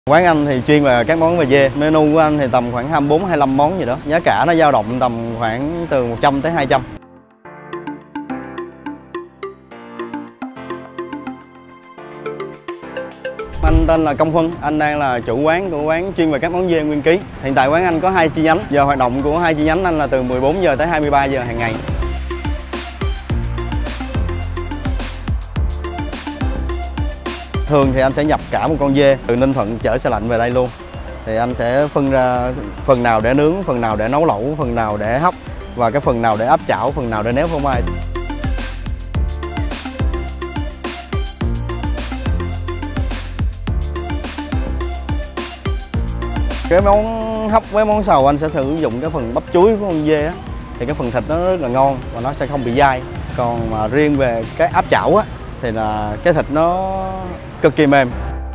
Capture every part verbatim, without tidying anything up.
Quán anh thì chuyên về các món về dê. Menu của anh thì tầm khoảng hai mươi bốn, hai mươi lăm món gì đó. Giá cả nó dao động tầm khoảng từ một trăm tới hai trăm. Anh tên là Công Huân, anh đang là chủ quán của quán chuyên về các món dê nguyên ký. Hiện tại quán anh có hai chi nhánh. Giờ hoạt động của hai chi nhánh anh là từ mười bốn giờ tới hai mươi ba giờ hàng ngày. Thường thì anh sẽ nhập cả một con dê từ Ninh Thuận chở xe lạnh về đây luôn. Thì anh sẽ phân ra phần nào để nướng, phần nào để nấu lẩu, phần nào để hấp và cái phần nào để áp chảo, phần nào để nếm phô mai. Cái món hấp với món xào anh sẽ sử dụng cái phần bắp chuối của con dê á, thì cái phần thịt nó rất là ngon và nó sẽ không bị dai. Còn mà riêng về cái áp chảo á thì là cái thịt nó cực kỳ mềm.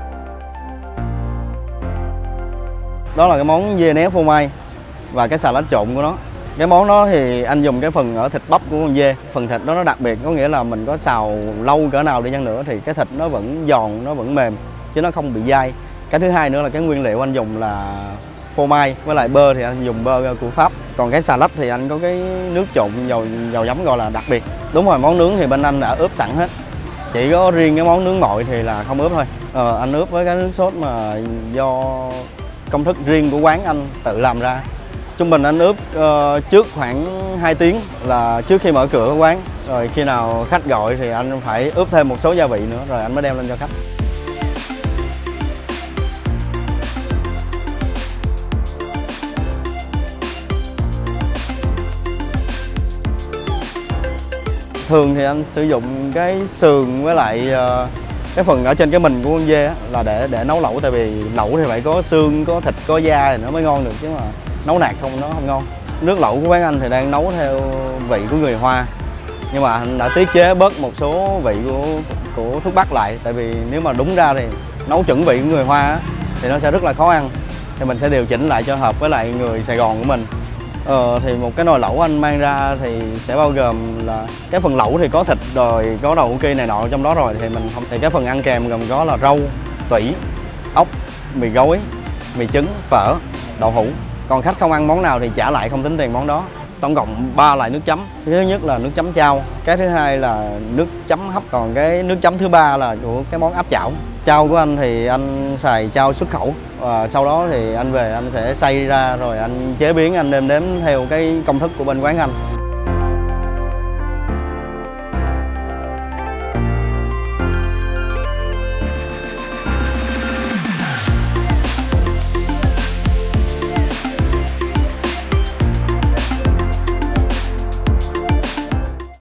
Đó là cái món dê né phô mai và cái xà lách trộn của nó. Cái món đó thì anh dùng cái phần ở thịt bắp của con dê. Phần thịt đó nó đặc biệt, có nghĩa là mình có xào lâu cỡ nào đi chăng nữa thì cái thịt nó vẫn giòn, nó vẫn mềm chứ nó không bị dai. Cái thứ hai nữa là cái nguyên liệu anh dùng là phô mai với lại bơ thì anh dùng bơ của Pháp. Còn cái xà lách thì anh có cái nước trộn dầu dầu giấm gọi là đặc biệt. Đúng rồi, món nướng thì bên anh đã ướp sẵn hết. Chỉ có riêng cái món nướng mọi thì là không ướp thôi. Ờ, anh ướp với cái nước sốt mà do công thức riêng của quán anh tự làm ra. Trung bình anh ướp uh, trước khoảng hai tiếng là trước khi mở cửa quán. Rồi khi nào khách gọi thì anh phải ướp thêm một số gia vị nữa rồi anh mới đem lên cho khách. Thường thì anh sử dụng cái sườn với lại uh, cái phần ở trên cái mình của con dê á, là để để nấu lẩu, tại vì lẩu thì phải có xương, có thịt, có da thì nó mới ngon được, chứ mà nấu nạt không nó không ngon. Nước lẩu của quán anh thì đang nấu theo vị của người Hoa, nhưng mà anh đã tiết chế bớt một số vị của của thuốc bắc lại, tại vì nếu mà đúng ra thì nấu chuẩn vị của người Hoa á, thì nó sẽ rất là khó ăn, thì mình sẽ điều chỉnh lại cho hợp với lại người Sài Gòn của mình. Ờ, thì một cái nồi lẩu anh mang ra thì sẽ bao gồm là cái phần lẩu thì có thịt rồi, có đậu ki này nọ trong đó rồi, thì mình không thì cái phần ăn kèm gồm có là rau, tủy, ốc, mì gói, mì trứng, phở, đậu hũ. Còn khách không ăn món nào thì trả lại không tính tiền món đó. Tổng cộng ba loại nước chấm. Cái thứ nhất là nước chấm chao, cái thứ hai là nước chấm hấp, còn cái nước chấm thứ ba là của cái món áp chảo. Chao của anh thì anh xài chao xuất khẩu, và sau đó thì anh về anh sẽ xay ra rồi anh chế biến, anh nêm nếm theo cái công thức của bên quán anh.